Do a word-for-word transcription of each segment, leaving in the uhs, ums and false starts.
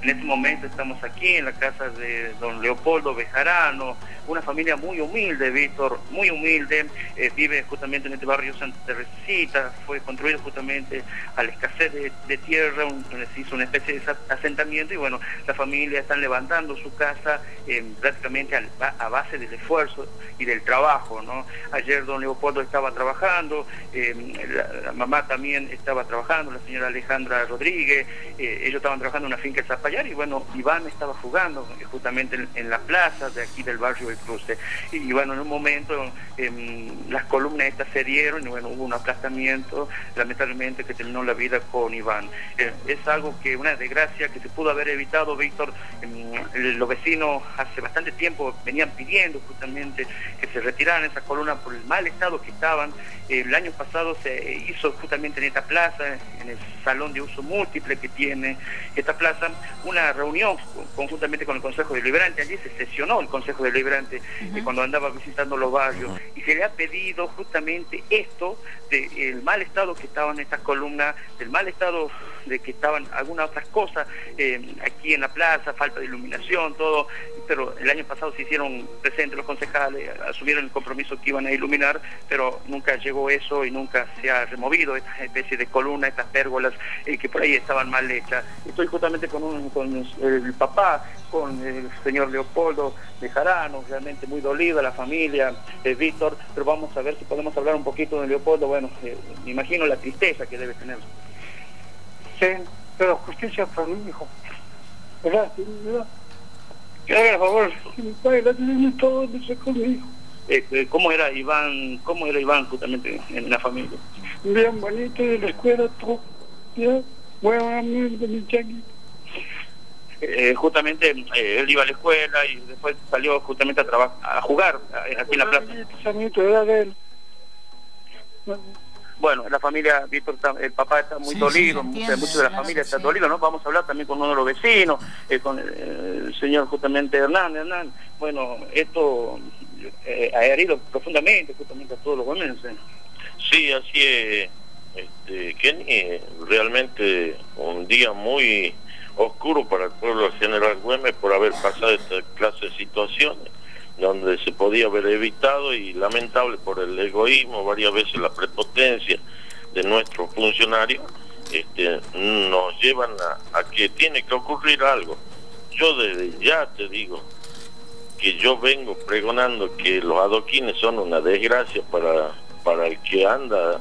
En este momento estamos aquí en la casa de don Leopoldo Bejarano, una familia muy humilde, Víctor, muy humilde, eh, vive justamente en este barrio Santa Teresita, fue construido justamente a la escasez de, de tierra, un, se hizo una especie de asentamiento y bueno, la familia está levantando su casa eh, prácticamente al, a base del esfuerzo y del trabajo, ¿no? Ayer don Leopoldo estaba trabajando, eh, la, la mamá también estaba trabajando, la señora Alejandra Rodríguez, eh, ellos estaban trabajando en una finca de Zapallar y bueno, Iván estaba jugando eh, justamente en, en la plaza de aquí del barrio del Cruce. Y, y bueno, en un momento eh, las columnas estas se dieron y bueno, hubo un aplastamiento, lamentablemente, que terminó la vida con Iván. Eh, es algo que, una desgracia que se pudo haber evitado, Víctor. Eh, los vecinos hace bastante tiempo venían pidiendo justamente que se retiraran esas columnas por el mal estado que estaban. Eh, el año pasado se hizo justamente en esta plaza, en el salón de uso múltiple que tiene esta plaza, una reunión conjuntamente con el Consejo Deliberante. Allí se sesionó el Consejo Deliberante uh-huh. eh, cuando andaba visitando los barrios uh-huh. y se le ha pedido justamente esto, del mal estado que estaban estas columnas, del mal estado de que estaban algunas otras cosas eh, aquí en la plaza, falta de iluminación, todo, pero el año pasado se hicieron presentes los concejales, asumieron el compromiso que iban a iluminar, pero nunca llegó eso y nunca se ha removido esta especie de columna, estas pérgolas eh, que por ahí estaban mal hechas. Estoy justamente con, un, con el papá, con el señor Leopoldo Bejarano, realmente muy dolido la familia, eh, Víctor, pero vamos a ver si podemos hablar un poquito de Leopoldo. Bueno, eh, me imagino la tristeza que debe tener. Sí, pero justicia para mi hijo, ¿verdad? ¿verdad? Que haga el favor, que mi padre la tiene todo donde sacó mi hijo. Eh, eh, ¿Cómo era Iván, cómo era Iván justamente en la familia? Bien bonito, de la escuela, todo, ya, bueno, amigo, mi changuito. Eh, justamente eh, él iba a la escuela y después salió justamente a trabajar, a jugar a, aquí en la plaza. Sanito, era de él. Bueno, la familia, Víctor, el papá está muy sí, dolido, sí, muchos, muchos de la familia está sí. dolido, ¿no? Vamos a hablar también con uno de los vecinos, eh, con el, el señor justamente Hernán, Hernán. Bueno, esto eh, ha herido profundamente justamente a todos los guemenses. Sí, así es, este, Kenny, realmente un día muy oscuro para el pueblo de General Güemes por haber pasado esta clase de situaciones donde se podía haber evitado, y lamentable por el egoísmo, varias veces la prepotencia de nuestros funcionarios este, nos llevan a, a que tiene que ocurrir algo. Yo desde ya te digo que yo vengo pregonando que los adoquines son una desgracia para, para el que anda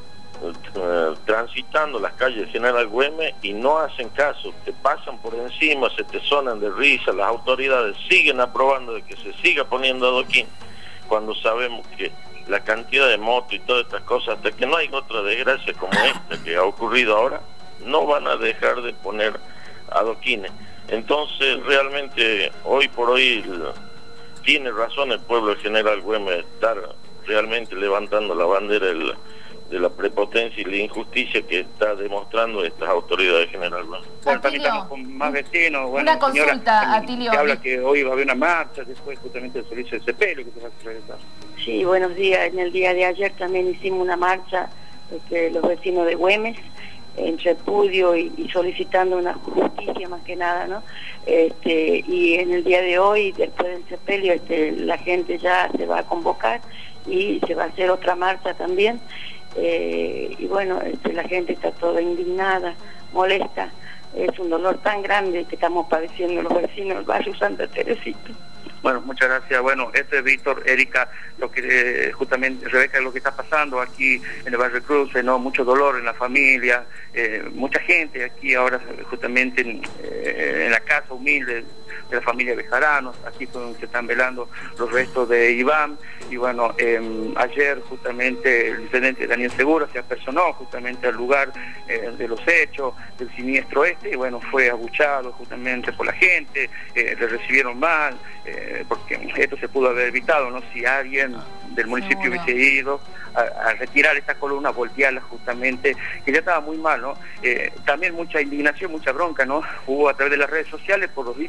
Uh, transitando las calles de General Güemes y no hacen caso, te pasan por encima, se te sonan de risa, las autoridades siguen aprobando de que se siga poniendo adoquín, cuando sabemos que la cantidad de motos y todas estas cosas, hasta que no hay otra desgracia como esta que ha ocurrido ahora, no van a dejar de poner adoquines. Entonces realmente hoy por hoy tiene razón el pueblo de General Güemes de estar realmente levantando la bandera del de la prepotencia y la injusticia que está demostrando estas autoridades generales. Bueno, también estamos con más vecinos. Bueno, una consulta, señora, Atilio. Que habla que hoy va a haber una marcha, después justamente el servicio de sepelio que se va a realizar. Sí, buenos días. En el día de ayer también hicimos una marcha, este, los vecinos de Güemes, en repudio y, y solicitando una justicia más que nada, ¿no? Este, y en el día de hoy, después del sepelio, este, la gente ya se va a convocar y se va a hacer otra marcha también. Eh, y bueno, este, la gente está toda indignada, molesta, es un dolor tan grande que estamos padeciendo los vecinos del barrio Santa Teresita. Bueno, muchas gracias. Bueno, este es Víctor, Erika, lo que eh, justamente, Rebeca, lo que está pasando aquí en el barrio Cruce, ¿no? Mucho dolor en la familia, eh, mucha gente aquí ahora justamente en, eh, en la casa humilde de la familia Bejarano. Aquí fue donde se están velando los restos de Iván. Y bueno, eh, ayer justamente el intendente Daniel Segura se apersonó justamente al lugar eh, de los hechos, del siniestro este, y bueno, fue abuchado justamente por la gente, eh, le recibieron mal, eh, porque esto se pudo haber evitado, ¿no? Si alguien del municipio hubiese ido a, a retirar esta columna, voltearla justamente, que ya estaba muy mal, ¿no? Eh, también mucha indignación, mucha bronca, ¿no? Hubo a través de las redes sociales por los dichos de algunos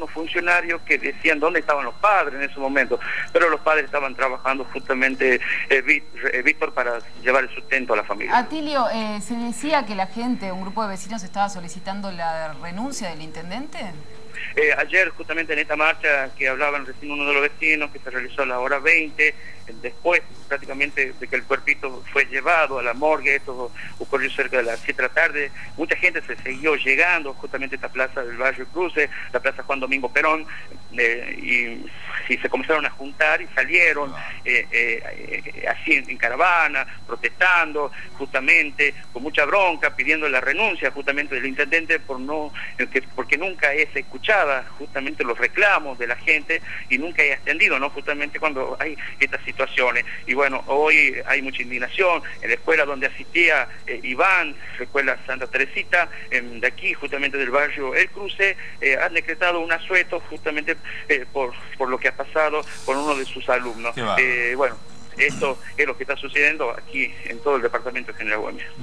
algunos funcionarios que decían dónde estaban los padres en ese momento, pero los padres estaban trabajando justamente, eh, Víctor, para llevar el sustento a la familia. Atilio, eh, ¿se decía que la gente, un grupo de vecinos, estaba solicitando la renuncia del intendente? Eh, ayer, justamente en esta marcha que hablaban recién uno de los vecinos, que se realizó a la hora veinte, después prácticamente de que el cuerpito fue llevado a la morgue, esto ocurrió cerca de las siete de la tarde, mucha gente se siguió llegando justamente a esta plaza del barrio Cruce, la plaza Juan Domingo Perón, eh, y, y se comenzaron a juntar y salieron eh, eh, así en, en caravana, protestando justamente, con mucha bronca, pidiendo la renuncia justamente del intendente por no, que, porque nunca es escuchada justamente los reclamos de la gente y nunca es atendido, ¿no? Justamente cuando hay estas situaciones. Y bueno, hoy hay mucha indignación en la escuela donde asistía eh, Iván, la escuela Santa Teresita, eh, de aquí justamente del barrio El Cruce, eh, han decretado un asueto justamente eh, por, por lo que ha pasado con uno de sus alumnos. Eh, bueno, esto es lo que está sucediendo aquí en todo el departamento de General Güemes.